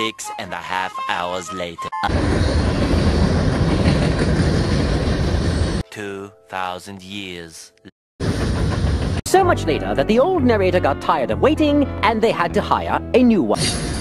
6.5 hours later. 2,000 years. So much later that the old narrator got tired of waiting and they had to hire a new one.